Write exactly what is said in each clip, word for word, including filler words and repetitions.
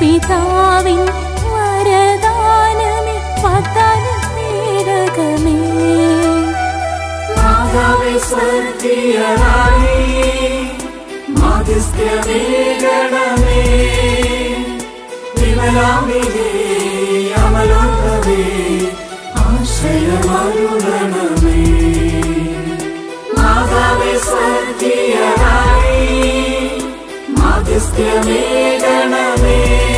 സ്വർഗപിതാവിൻ വരദാനമേ വാഗ്ദാനപേടകമേ. മാതാവേ സ്വർഗീയ റാണി മാധ്യസ്ഥ്യമേകണമേ. വിമലാംബികേ അമലോത്ഭവേ ആശ്രയമരുളണമേ. മാതാവേ സ്വർഗീയ റാണി മാധ്യസ്ഥ്യമേകണമേ.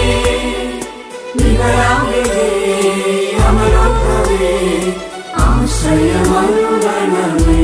വിമലാംബികേ അമലോത്ഭവേ ആശ്രയമരുളണമേ.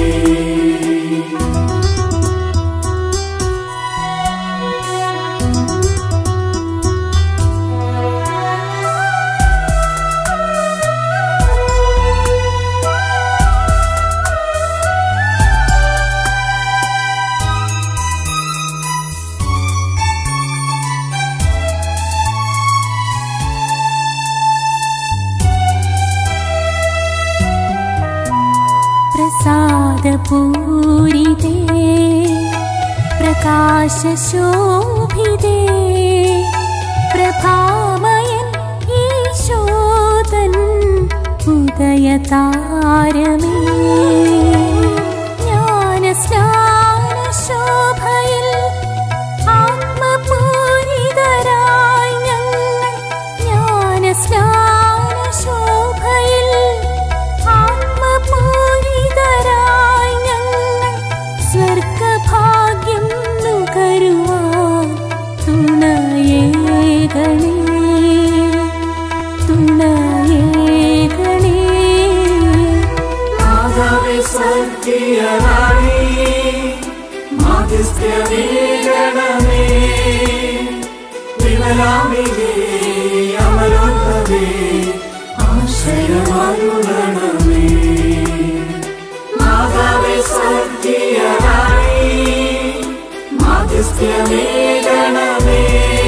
പ്രസാദപൂരിതേ പ്രകാശശോഭിതേ പ്രഭാമയൻ ഈശോതൻ ഉദയതാരമേ. ജ്ഞാനസ്നാനശോഭയിൽ ആത്മപൂരിതരായി ഞങ്ങൾ ജ്ഞാനസ്നാനശോഭയിൽ ആത്മപൂരിതരായി ഞങ്ങൾ സ്വർഗഭാഗ്യം നുകരുവാൻ തുണയേകണേ തുണയേകണേ. മാതാവേ സ്വർഗീയ റാണി മാധ്യസ്ഥ്യമേകണമേ. വിമലാംബികേ അമലോത്ഭവേ ആശ്രയമരുളണമേ. മാതാവേ സ്വർഗീയ റാണി മാധ്യസ്ഥ്യമേകണമേ.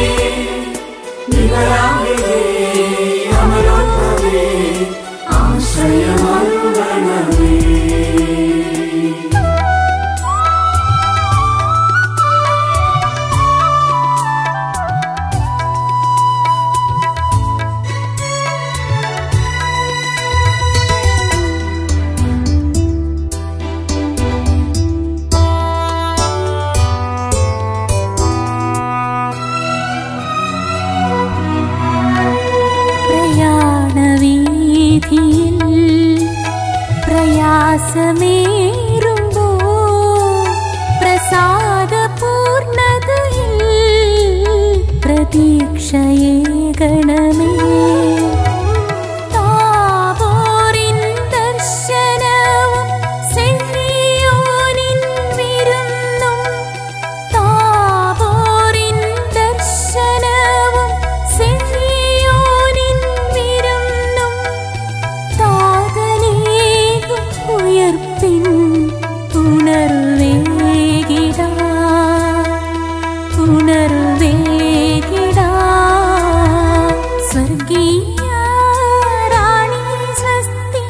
വിമലാംബികേ അമലോത്ഭവേ ആശ്രയമരുളണമേ. പ്രയാണവീഥിയിൽ പ്രയാസമേറുമ്പോ പ്രസാദപൂർണതയിൽ പ്രതീക്ഷയേകണമേ. താബോറിൻ ദർശനവും സെഹ്രിയോനിൻ വിരുന്നും താബോറിൻ ദർശനവും സെഹ്രിയോനിൻ വിരുന്നും താതനേകും ഉയർപ്പിൻ ഉണർവേകിടാ ഉണർവേകിടാ. സ്വർഗീയ റാണി സ്വസ്തി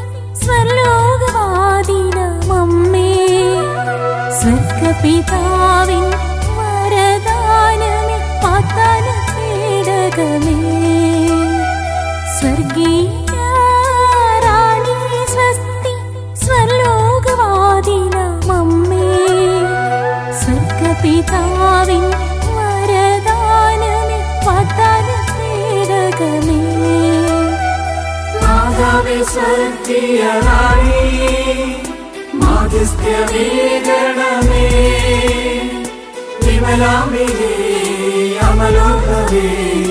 സ്വർലോകവാദിനമമ്മേ. സ്വർഗപിതാവിൻ വരദാനമേ വാഗ്ദാനപേടകമേ. സ്വർഗീയ റാണി സ്വസ്തി സ്വർലോകവാദിനമമ്മേ. സ്വർഗപിതാവിൻ വരദാനമേ വാഗ്ദാനപേടകമേ. മാതാവേ സ്വർഗീയ റാണി മാധ്യസ്ഥ്യമേകണമേ. വിമലാംബികേ അമലോത്ഭവേ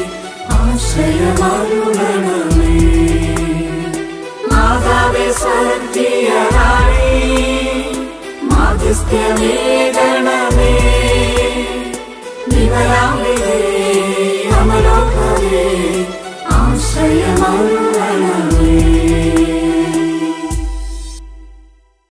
ആശ്രയമരുളണമേ. മാതാവേ സ്വർഗീയ റാണി മാധ്യസ്ഥ്യമേകണമേ. വിമലാംബികേ അമലോത്ഭവേ ആശ്രയമരുളണമേ.